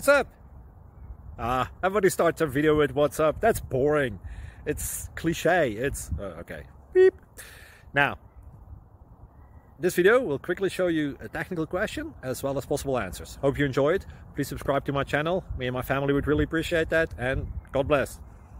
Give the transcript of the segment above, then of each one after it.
What's up? Everybody starts a video with what's up. That's boring. It's cliche. It's okay. Beep. Now, this video will quickly show you a technical question as well as possible answers. Hope you enjoyed. Please subscribe to my channel. Me and my family would really appreciate that, and God bless.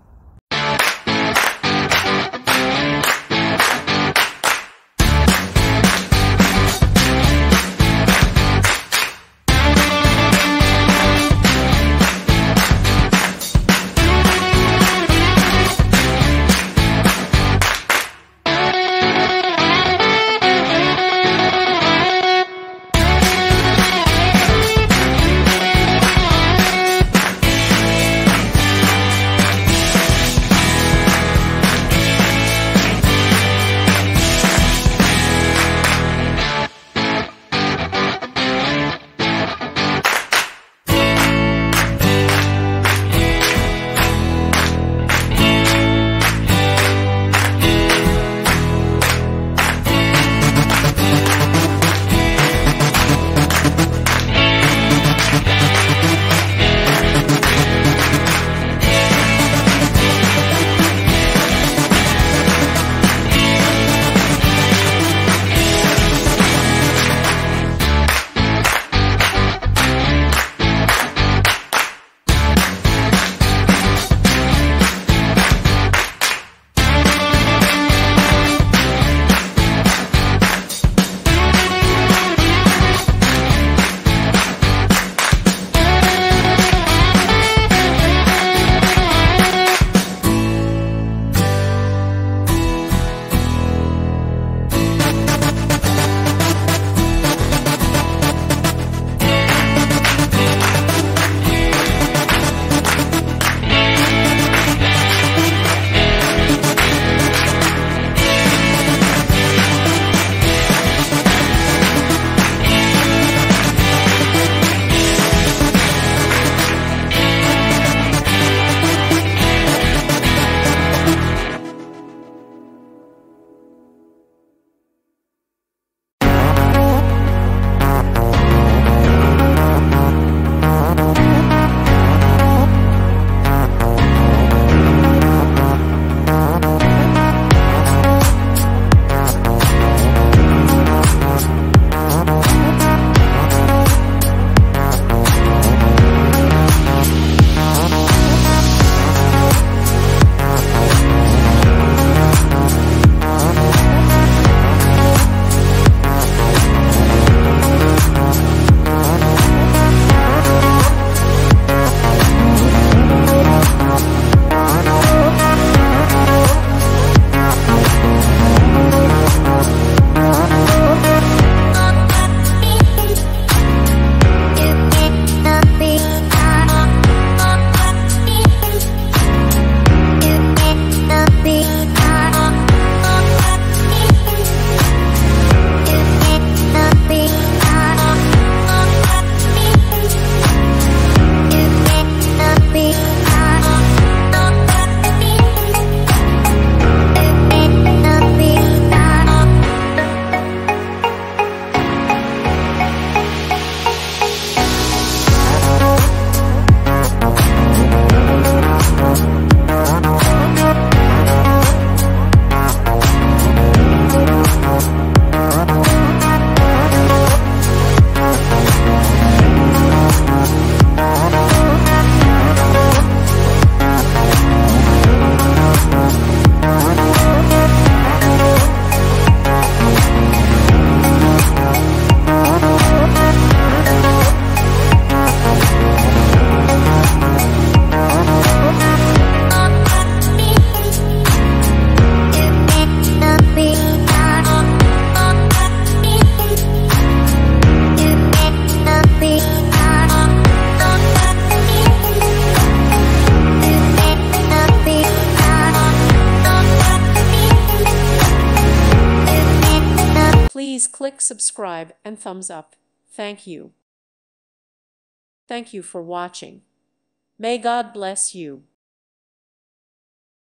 Please click subscribe and thumbs up. Thank you. Thank you for watching. May God bless you.